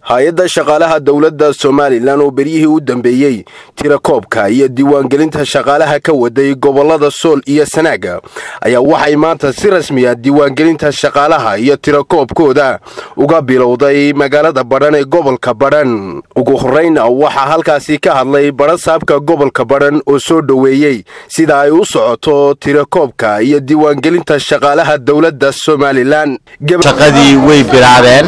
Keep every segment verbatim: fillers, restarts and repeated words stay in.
hay-adda shaqaalaha dawladda Soomaaliland oo berihii u dambeeyay tirakoobka iyo diiwaangelinta shaqaalaha ka waday gobolada Sool iyo Sanaag ayaa waxay maanta si rasmi ah diiwaangelinta shaqaalaha iyo tirakoobkooda uga bilowday magaalada Badhan ee gobolka Badhan. Ugu horreynna waxa halkaasi ka hadlay barasaabka gobolka Badhan oo soo dhaweeyay sida ay u socoto tirakoobka iyo diiwaangelinta shaqaalaha dawladda Soomaaliland. shaqadii way bilaabeen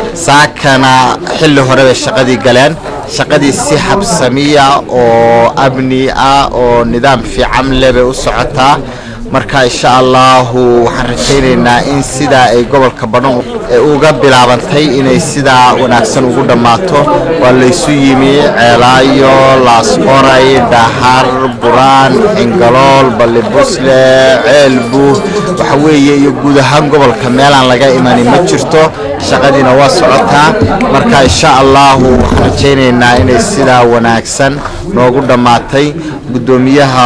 saakana xilli hore shaqadii galeen shaqadii si habsamiya oo abni ah oo nidaam fiican leh u socotaa marka insha Allah waxaan rajaynaynaa in sida ay gobolka Badhan uga bilaabantay inay sida wanaagsan ugu dhamaato waa la isu yimi ceelaayo laas qoray dahar buraan ingalool balibusle ceelbu waxa weeye iyo guud ahaan gobolka meelaan laga iman ma jirto shaqadiina waa socotaa marka insha Allah waxaan rajaynaynaa inay sida wanaagsan noogu dhamaatay gudoomiyaha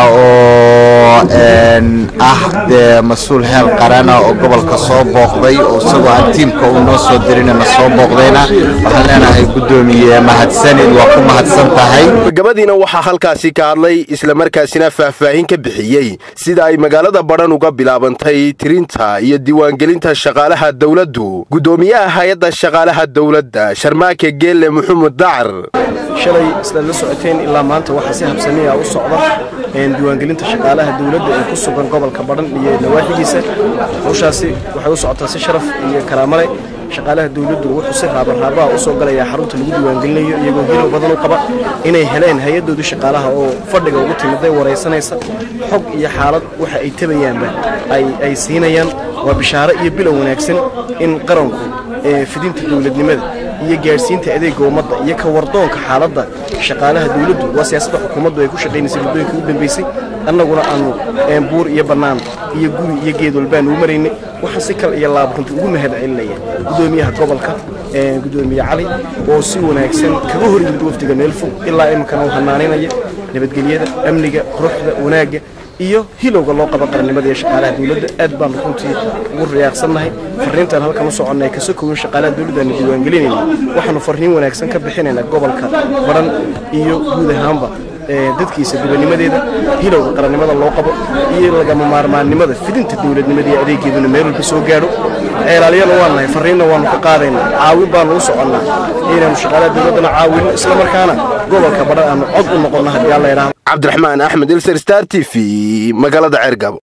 oo een ah de mas'uul hel qarana oo gobolka soo booqday oo isagoo tiimka uu noo soo dirinayna soo booqdayna waxaan leenahay gudoomiye mahadsanid waa ku mahadsan tahay. gabadhiina waxa halkaasi ka hadlay isla markaasina faahfaahin ka bixiyay sida ay magaalada Badhan uga bilaabantay tirinta iyo diiwaangelinta shaqaalaha dawladdu. gudoomiyaha hay'adda shaqaalaha dawladda Sharmaake Geelle Maxamed Dacar shalay isla la socoteen ilaa maanta waxa si habsami ah u socda in diiwaangelinta shaqaalaha dawladda ee ku sugan gobolka Badhan iyo nawaaxigiisa hawshaasi waxay u socotaa si sharaf iyo karaamo leh. shaqaalaha dawladdu wuxuu si raaba raaba u soo galaya xarunta lagu diiwaangelinayo iyagoo hilo badan u qaba inay heleen hay'adooda shaqaalaha oo fadhiga ugu timiday wareysanaysa xog iyo xaalad waxa ay tabayaanba ay ay siinayaan. waa bishaaro iyo bilow wanaagsan in qaranku ee fidinta dawladnimada iyo gaarsiinta adeegga ummadda iyo ka wardoonka xaaladda shaqaalaha dawladdu waa siyaasadda xukuumaddu ay ku shaqeynayso muddooyinkii u dambeysay annaguna aanu buur iyo bannaan iyo guri iyo geed walbaan u maraynay waxa si kal iyo laab runtii ugu mahad celinaya gudoomiyaha gobolka ee gudoomiye Cali oo si wanaagsan kaga hor yimid wafdiga meel fog ilaa imkana uu hanaanaynayo nabadgelyada amniga quruxda wanaagga iyo hilowga loo qaba qarannimada ee shaqaalaha dawladda. aad baan runtii ugu riyaaqsanahay fariintan halkan u soconay ka soo kooban shaqaalaha dawladda diiwaangelinayna waxaanu fariin wanaagsan ka bixinaynaa gobolka Badhan iyo guud ahaanba dadkiisa dibanimadeeda hilowga qarannimada loo qabo iyo lagama maarmaannimada fidinta dawladnimada iyo adeeggeeduna meel walba soo gaadho. ceelaaliyana waan nahay fariinna waanu ka qaadaynaa caawin baanu u soconnaa inaynu shaqaalaha dawladdana caawino isla markaana gobolka Badhan aanu cod u noqonno haddii alla yiraahdo. Cabdiraxmaan Axmed Ilser Star T V magaalada Cergabo.